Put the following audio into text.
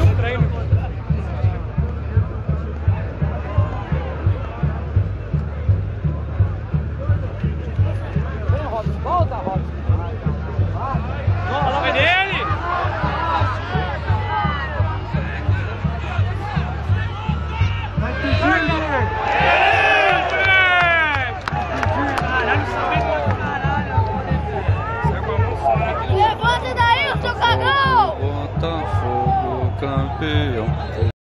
Volta, Robson. É dele! Vai pedir, moleque! Levanta daí, seu cagão! Botafogo campeão.